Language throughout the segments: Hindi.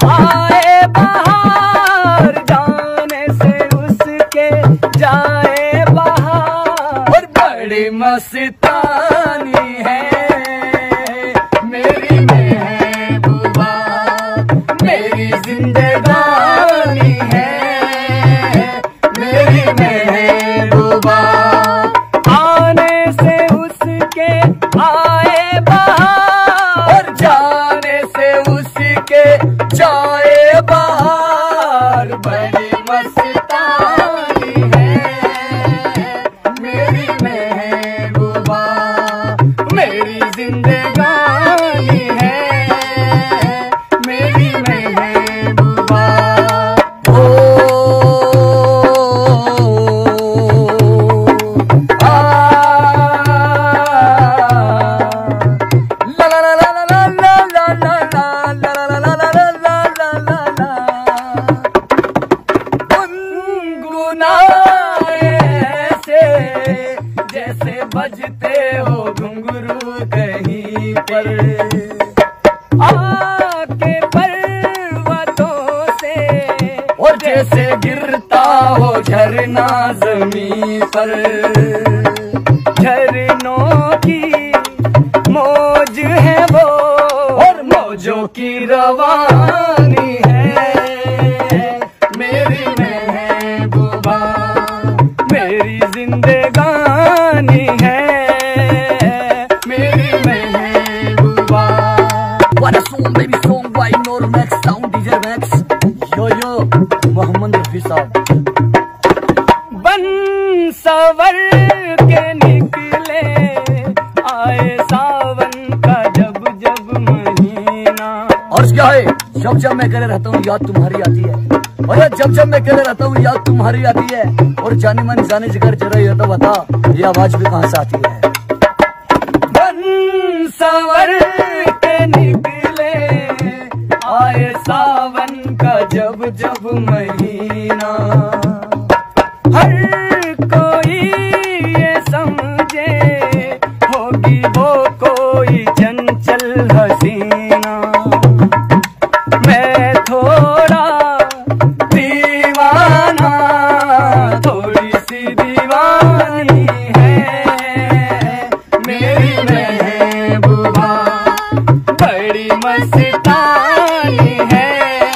आए बाहर, जाने से उसके जाए बाहर। और बड़ी मस्तानी है मेरी महबूबा, मेरी जिंदगानी है मेरी महबूबा। आने से उसके आए बाहर, और जाने से उसके जाए बाहर। बड़ी मस्तानी है मेरी महबूबा, मेरी जिंदगानी है मेरी महबूबा। जैसे बजते हो घुंघरू कहीं पर, आके पर्वतों से, और जैसे गिरता हो झरना जमीन पर। झरनों की मौज है वो, और मौजों की रवानी है मेरी महबूबा, मेरी जिंदगानी है मेरी महबूबा। What a song, baby song by Normax Sound DJ Max. Yo Mohammad Rafi साहब। बन सवर के निकले आए सावन का जब जब महीना। और क्या है, जब जब मैं करे रहता हूँ याद तुम्हारी आती है। और जब जब मैं करे रहता हूँ याद तुम्हारी आती है। और जाने मन जाने जिगर जरा ये तो बता, ये आवाज भी कहाँ से आती है। बन सवर के निकले आए सावन का जब जब महीना। हर कोई ये समझे होगी वो कोई चंचल हसीना। मैं थोड़ा दीवाना, थोड़ी सी दीवानी है मेरी महबूबा, बड़ी मस्तानी है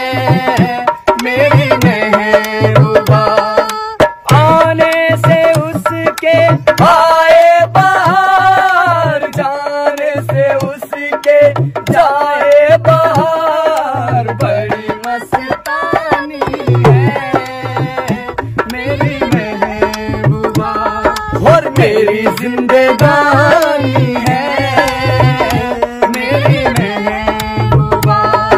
मेरी महबूबा। आने से उसके आए बाहर, जाने से उसके जाए बाहर। बड़ी मस्तानी है मेरी महबूबा, और मेरी जिंदगानी है मेरी महबूबा।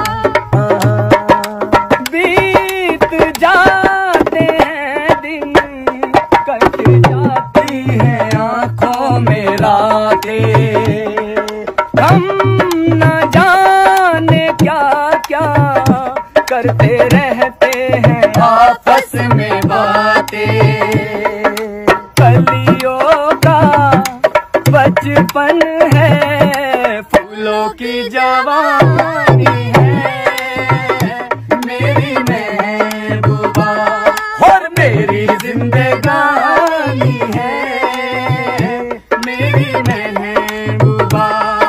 बीत जाते हैं दिन, कट जाती हैं आंखों में रातें। हम न जाने क्या क्या करते रहते हैं आपस में बातें। कलियों का बचपन है, फूलों की जवानी है मेरी महबूबा, और मेरी जिंदगानी है मेरी महबूबा।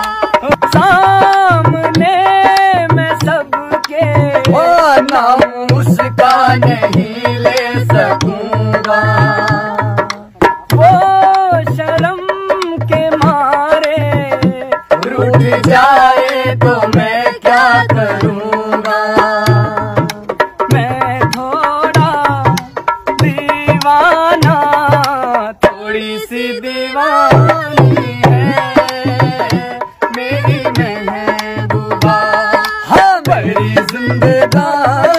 सामने मैं सबके नाम उसका नहीं ले सकूंगा। वो शर्म के मारे रूठ जाए तो मैं क्या करूंगा। मैं थोड़ा दीवाना, थोड़ी सी दीवानी है मेरी महबूबा, हाँ बड़ी जिंदगानी